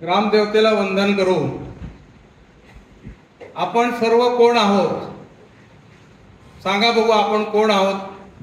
ग्रामदेवतेला वंदन करू. आपण सर्व कोण आहोत? सांगा बघू, आपण कोण आहोत?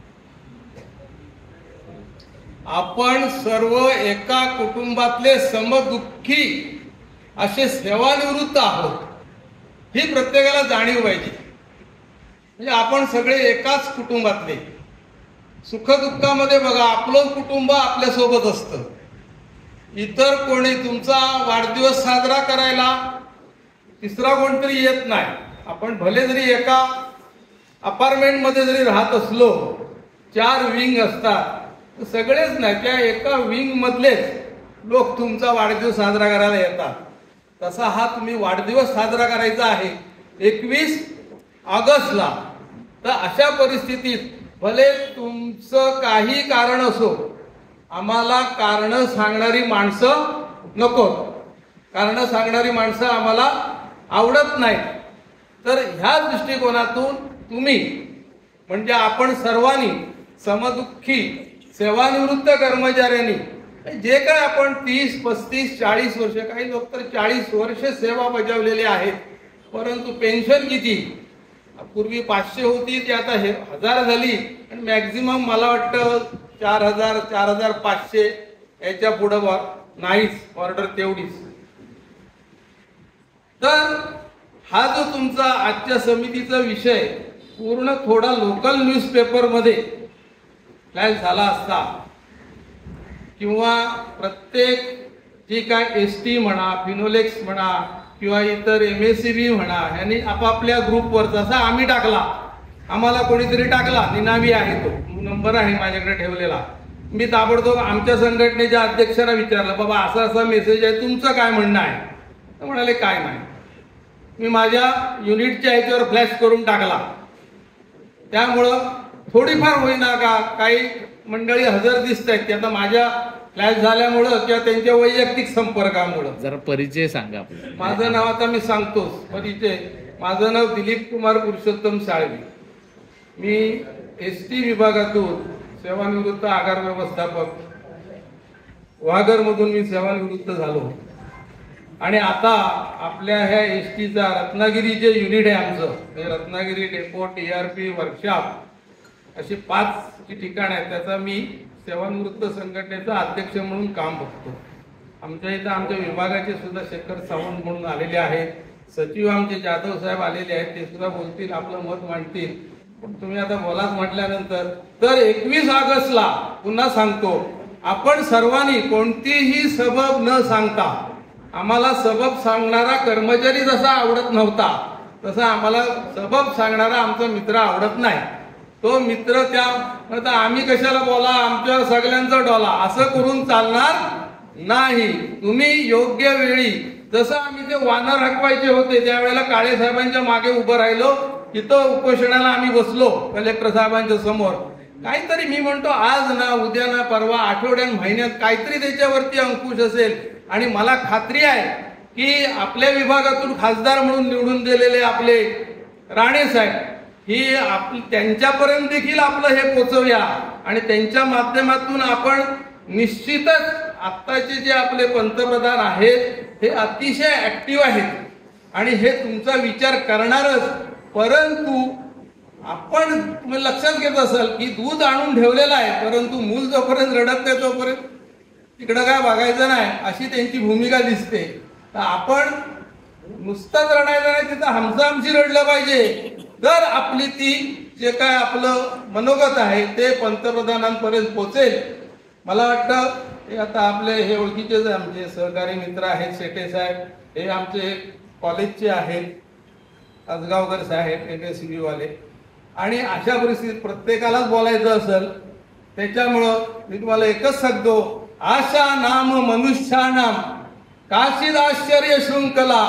आपण सर्व एका कुटुंबातले समदुःखी असे सेवानिवृत्त आहोत. ही प्रत्येकाला जाणीव पाहिजे. म्हणजे आपण सगळे एकाच कुटुंबातले. सुखदुःखामध्ये बघा, आपलं कुटुंब आपल्या सोबत असतं. इतर कोणी तुमचा वाढदिवस साजरा करायला तिसरा कोणतरी येत नाही. आपण भले जरी एका अपार्टमेंट मध्ये जरी राहत असलो, 4 विंग असतात, तर सगळेच नाही, त्या एका विंग मधलेच लोक तुमचा वाढदिवस साजरा करायला येतात. तसा हा तुम्ही वाढदिवस साजरा करायचा आहे 21 ऑगस्टला. तर अशा परिस्थितीत भले तुमचं काही कारण असो, आम्हाला कारण सांगणारी माणसं नकोत. कारण सांगणारी माणसं आम्हाला आवडत नाहीत. तर ह्या दृष्टिकोनातून तुम्ही म्हणजे आपण सर्वांनी समदुःखी सेवानिवृत्त कर्मचाऱ्यांनी जे काय आपण 30, 35, 40 वर्ष, काही लोक तर 40 वर्ष सेवा बजावलेले आहेत, परंतु पेन्शन किती? पूर्वी 500 होती, ती आता 1000 झाली आणि मॅक्झिमम मला वाटतं 4000, 4500 याच्या पुढे नाहीच ऑर्डर तेवढीच. तर हा जो तुमचा आजच्या समितीचा विषय पूर्ण थोडा लोकल न्यूजपेपर मध्ये फ्लॅश झाला असता, किंवा प्रत्येक जी काय एसटी म्हणा, फिनोलेक्स म्हणा, किंवा इतर MSCB म्हणा, यांनी आपापल्या ग्रुपवर, जसा आम्ही टाकला, आम्हाला कोणीतरी टाकला, निनावी आहे, तो नंबर आहे माझ्याकडे ठेवलेला, मी ताबडतोब आमच्या संघटनेच्या अध्यक्षांना विचारलं, बाबा असा असा मेसेज आहे, तुमचं काय म्हणणं आहे? तर म्हणाले काय नाही. मी माझ्या युनिटच्या ह्याच्यावर फ्लॅश करून टाकला. त्यामुळं थोडीफार होईना का काही मंडळी हजर दिसत आहेत की आता माझ्या फ्लॅश झाल्यामुळं किंवा त्यांच्या वैयक्तिक संपर्कामुळं. जरा परिचय सांगा. माझं नाव आता मी सांगतोच परिचय. माझं नाव दिलीप कुमार पुरुषोत्तम साळवी. मी ST विभागातून सेवानिवृत्त आगार व्यवस्थापक, वाघर मधून मी सेवानिवृत्त झालो. आणि आता आपल्या ह्या STचा रत्नागिरी जे युनिट आहे आमचं, हे रत्नागिरी डेपो, TRP, वर्कशॉप अशी 5 ठिकाण आहेत, त्याचा मी सेवानिवृत्त संघटनेचा अध्यक्ष म्हणून काम बघतो. आमच्या इथं आमच्या विभागाचे सुद्धा शेखर सावंत म्हणून आलेले आहेत. सचिव आमचे जाधव साहेब आलेले आहेत, ते सुद्धा बोलतील, आपलं मत मांडतील. पण तुम्ही आता बोलाच म्हटल्यानंतर, तर 21 ऑगस्टला पुन्हा सांगतो, आपण सर्वांनी कोणतीही सबब न सांगता, आम्हाला सबब सांगणारा कर्मचारी जसा आवडत नव्हता, तसा आम्हाला सबब सांगणारा आमचा मित्र आवडत नाही. तो मित्र त्या आम्ही कशाला बोला, आमच्यावर सगळ्यांचा डोला, असं करून चालणार नाही. तुम्ही योग्य वेळी, जसं आम्ही ते वानर हकवायचे होते त्यावेळेला काळे साहेबांच्या मागे उभं राहिलो, तिथं उपोषणाला आम्ही बसलो कलेक्टर साहेबांच्या समोर. काहीतरी मी म्हणतो आज ना उद्या ना परवा, आठवड्यात, महिन्यात काहीतरी त्याच्यावरती अंकुश असेल. आणि मला खात्री आहे की आपल्या विभागातून खासदार म्हणून निवडून दिलेले आपले राणे साहेब, ही त्यांच्यापर्यंत देखील आपलं हे पोचवूया. आणि त्यांच्या माध्यमातून आपण निश्चितच आत्ताचे जे आपले पंतप्रधान आहेत हे अतिशय ऍक्टिव्ह आहेत आणि हे तुमचा विचार करणारच. परंतु आपण लक्षात घेत असाल की दूध आणून ठेवलेलं आहे, परंतु मूल जोपर्यंत रडत नाही तोपर्यंत तिकडं काय बघायचं नाही, अशी त्यांची भूमिका दिसते. तर आपण नुसतंच रडायचं नाही, तिथं हमसामशी रडलं पाहिजे. तर आपली ती जे काय आपलं मनोगत आहे ते पंतप्रधानांपर्यंत पोचेल. मला वाटतं हे आता आपले हे ओळखीचेच आमचे सहकारी मित्र आहेत, शेटे साहेब, हे आमचे कॉलेजचे आहेत, आजगावकर साहेब, MSCB वाले. आणि अशा परिस्थितीत प्रत्येकालाच बोलायचं असेल, त्याच्यामुळं मी तुम्हाला एकच सांगतो, आशा नाम मनुष्यानाम काशीद आश्चर्य शृंखला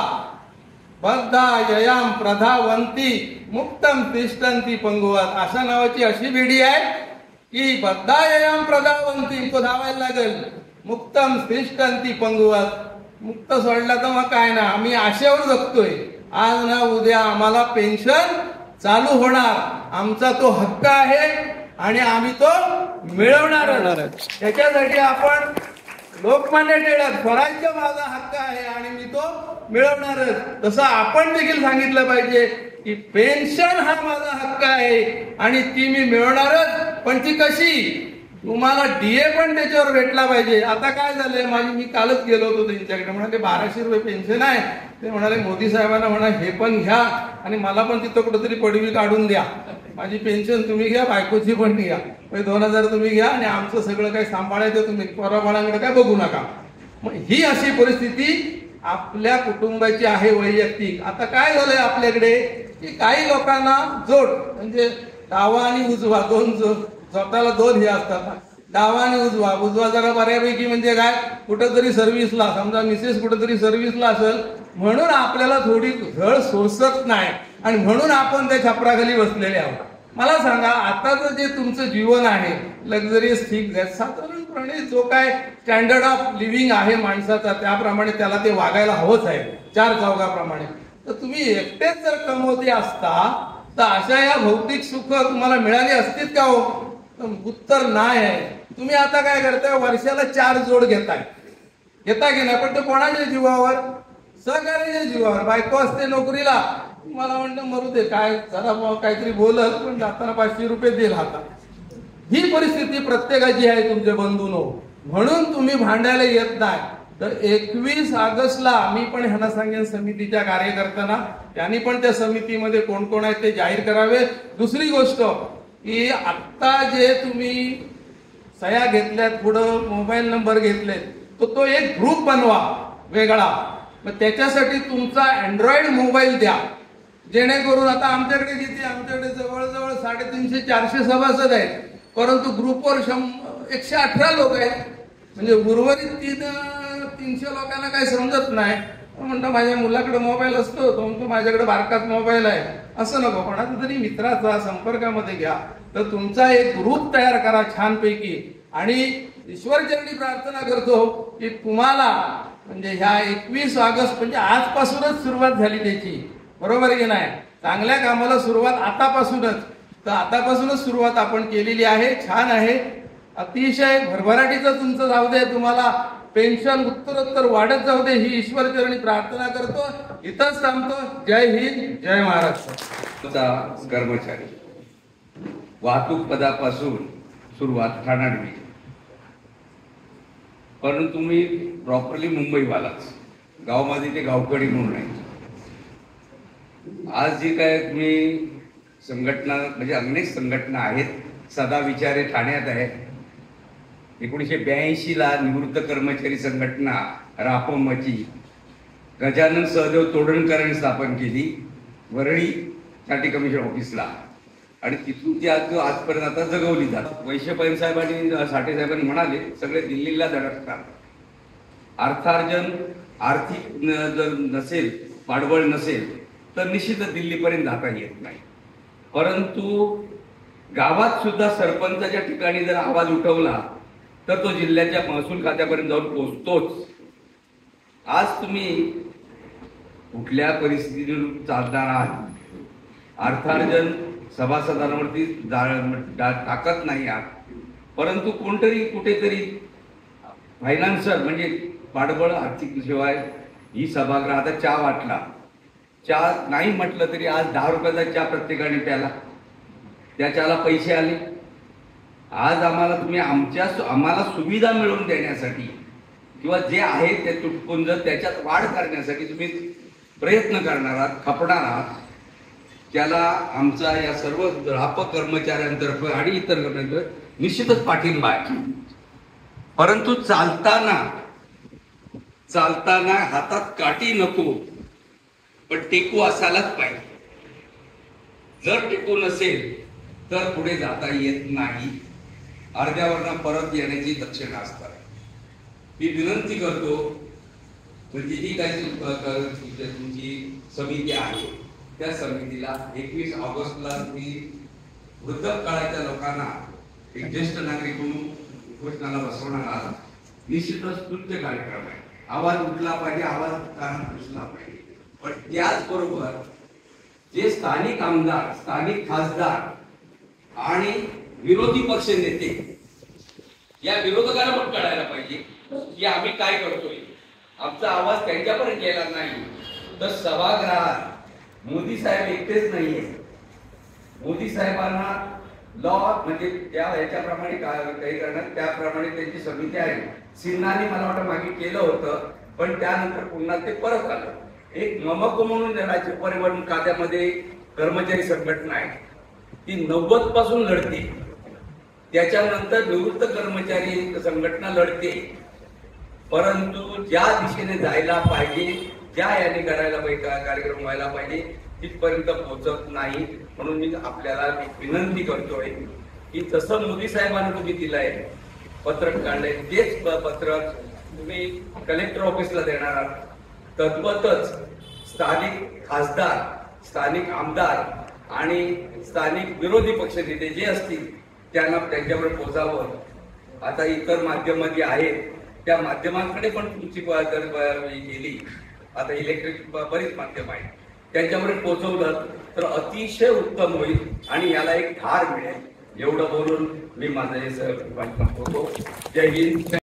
बद्धा ययाम प्रधावंती मुक्तम तिष्ठन्ति पंगुवात. अशा नावाची अशी बेडी आहे की बद्धा ययाम प्रधावंती, तो धावायला लागेल, मुक्तम तिष्ठन्ति पंगुवात. मुक्त सोडला तर मग काय ना, आम्ही आशेवर जगतोय. आज ना उद्या आम्हाला पेन्शन चालू होणार, आमचा तो हक्क आहे आणि आम्ही तो मिळवणार. त्याच्यासाठी आपण लोकमान्य टिळक स्वराज्य माझा हक्क आहे आणि मी तो मिळवणारच, तसं आपण देखील सांगितलं पाहिजे की पेन्शन हा माझा हक्क आहे आणि ती मी मिळवणारच, पण ती कशी, तुम्हाला डीए पण त्याच्यावर भेटला पाहिजे. आता काय झालंय, मी कालच गेलो होतो त्यांच्याकडे, म्हणाले 1200 रुपये पेन्शन आहे. ते म्हणाले मोदी साहेबांना म्हणा हे पण घ्या आणि मला पण तिथं कुठेतरी पडवी काढून द्या, माझी पेन्शन तुम्ही घ्या, बायकोची पण घ्या, 2000 तुम्ही घ्या आणि आमचं सगळं काही सांभाळायचं तुम्ही, पोराबाळांकडे काय बघू नका. मग ही अशी परिस्थिती आपल्या कुटुंबाची आहे वैयक्तिक. आता काय झालंय आपल्याकडे की काही लोकांना जोड म्हणजे डावा आणि उजवा दोन स्वतःला दोन हे असतात, डावा आणि उजवा. उजवा जरा बऱ्यापैकी म्हणजे काय, कुठंतरी सर्व्हिसला, समजा मिसेस कुठंतरी सर्व्हिसला असेल म्हणून आपल्याला थोडी झळ सोसत नाही आणि म्हणून आपण त्या छपराखाली बसलेले आहोत. मला सांगा, आताचं जे तुमचं जीवन आहे लक्झरियस ठीक आहे, साधारणपणे जो काय स्टँडर्ड ऑफ लिव्हिंग आहे माणसाचा त्याप्रमाणे त्याला ते वागायला हवंच आहे, 4 चौघाप्रमाणे. तर तुम्ही एकटेच जर कमवते असता तर अशा या भौतिक सुख तुम्हाला मिळाली असतीत का हो? उत्तर नाही आहे. तुम्ही आता काय करताय, वर्षाला 4 जोड घेता की नाही, पण ते कोणाच्या जीवावर, सहकार्याच्या जीवावर. बायको असते नोकरीला, मला म्हणतं मरू दे, काय जरा काहीतरी बोलल पण जाताना 500 रुपये देईल हातात. ही परिस्थिती प्रत्येकाची आहे तुमचे बंधूंनो, म्हणून तुम्ही भांडायला येत नाही. तर 21 ऑगस्टला मी पण ह्यांना सांगेन समितीच्या कार्यकर्त्यांना, त्यांनी पण त्या समितीमध्ये कोण कोण आहेत ते जाहीर करावे. दुसरी गोष्ट की आता जे तुम्ही सह्या घेतल्यात, पुढं मोबाईल नंबर घेतलेत, तो एक ग्रुप बनवा वेगळा. मग त्याच्यासाठी तुमचा अँड्रॉइड मोबाईल द्या, जेणेकरून आता आमच्याकडे किती, आमच्याकडे जवळजवळ 350-400 सभासद आहेत, परंतु ग्रुपवर 118 लोक आहेत. म्हणजे उर्वरित 300 लोकांना काही समजत नाही. म्हणतो माझ्या मुलाकडे मोबाईल असतो, तो म्हणतो माझ्याकडे बारकाच मोबाईल आहे. असं नको, कोणाचा तरी मित्राचा संपर्कामध्ये घ्या. तर तुमचा एक ग्रुप तयार करा छानपैकी. आणि ईश्वरचरणी प्रार्थना करतो की तुम्हाला म्हणजे ह्या 21 ऑगस्ट म्हणजे आजपासूनच सुरुवात झाली त्याची, बरोबर की नाही, चांगल्या कामाला सुरुवात आतापासूनच. तर आतापासूनच सुरुवात आपण केलेली आहे, छान आहे, अतिशय भरभराटीचं तुमचं जाऊ दे, तुम्हाला पेन्शन उत्तरोत्तर वाढत जाऊ दे, ही ईश्वरचरणी प्रार्थना करतो. इथंच थांबतो. जय हिंद, जय महाराष्ट्र. कर्मचारी वाहतूक पदापासून सुरुवात ठाणाडवी, परंतु तुम्ही प्रॉपरली मुंबईवालाच, गावमध्ये ते गावकडी म्हणून नाही. आज जी काय तुम्ही संघटना म्हणजे अनेक संघटना आहेत, सदा विचारे ठाण्यात आहे. 1982ला निवृत्त कर्मचारी संघटना रापमची गजानन सहदेव तोडणकरांनी स्थापन केली वरळी साठी कमिशन ऑफिसला, आणि तिथून ती आजपर्यंत आता जगवली जातात. वैश्यपायन साहेब आणि साठे साहेबांनी म्हणाले सगळे दिल्लीला धडकतात. अर्थार्जन आर्थिक जर नसेल, पाठबळ नसेल तर निश्चितच दिल्लीपर्यंत जाता येत नाही. परंतु गावात सुद्धा सरपंचाच्या ठिकाणी जर आवाज उठवला तर तो जिल्ह्याच्या महसूल खात्यापर्यंत जाऊन पोहोचतोच. आज तुम्ही कुठल्या परिस्थितीवर चालणार आहात, अर्थार्जन सभासदांवरती टाकत नाही आहात, परंतु कोणतरी कुठेतरी फायनान्सर म्हणजे पाठबळ आर्थिक शिवाय ही सभागृह आता चहा वाटला, चहा नाही म्हटलं तरी आज 10 रुपयाचा चहा प्रत्येकाने प्याला, त्या चहाला पैसे आले. आज आम्हाला तुम्ही आम्हाला सुविधा मिळवून देण्यासाठी किंवा जे आहे ते तुटपुंज त्याच्यात वाढ करण्यासाठी तुम्ही प्रयत्न करणार आहात, खपणार आहात. त्याला आमचा या सर्व राप कर्मचाऱ्यांतर्फे आणि इतर कर्मचाऱ्यांतर्फे निश्चितच पाठिंबा आहे. परंतु चालताना हातात काठी नको, पण टेकू असायलाच पाहिजे. जर टेकू नसेल तर पुढे जाता येत नाही, अर्ध्यावरनं परत येण्याची लक्षणं असतात. मी विनंती करतो म्हणजे जी काही तुमची समिती आहे त्या समितीला 21 ऑगस्टला तुम्ही वृद्धकाळाच्या लोकांना एक ज्येष्ठ नागरिक म्हणून घोषणाला बसवणार आहात. निश्चितच तुमचे कार्यक्रम आहे, आवाज उठला पाहिजे, आवाज कानात घुसला पाहिजे. पण त्याचबरोबर जे स्थानिक आमदार, स्थानिक खासदार आणि विरोधी पक्ष नेते, या विरोधकांना पण कळायला पाहिजे की आम्ही काय करतोय, आमचा आवाज त्यांच्यापर्यंत गेला नाही तर सभागृहात मोदी साहेब एकटेच नाहीये. मोदी साहेबांना लॉ म्हणजे त्या याच्याप्रमाणे काही करणार त्याप्रमाणे त्यांची समिती आहे. सिन्हाने मला वाटतं मागे केलं होतं, पण त्यानंतर पुन्हा ते परत आलं. एक ममक म्हणून राज्य परिवहन खात्यामध्ये कर्मचारी संघटना आहे, ती 90 पासून लढते. त्याच्यानंतर निवृत्त कर्मचारी संघटना लढते, परंतु ज्या दिशेने जायला पाहिजे, ज्या याने करायला पाहिजे, कार्यक्रम व्हायला पाहिजे तिथपर्यंत पोहोचत नाही. म्हणून मी आपल्याला विनंती करतोय की जसं मोदी साहेबांना तुम्ही दिलंय पत्रक काढलंय, तेच पत्रक तुम्ही कलेक्टर ऑफिसला देणार आहात. तद्वतच स्थानिक खासदार, स्थानिक आमदार आणि स्थानिक विरोधी पक्षनेते जे असतील त्यांना त्यांच्यावर पोहोचावं. आता इतर माध्यम जे आहेत त्या माध्यमांकडे पण तुमची गेली. आता इलेक्ट्रिक बरीच माध्यम आहेत, त्यांच्यापर्यंत पोहोचवलं तर अतिशय उत्तम होईल आणि याला एक धार मिळेल. एवढं बोलून मी माझं हे संपवतो. जय हिंद.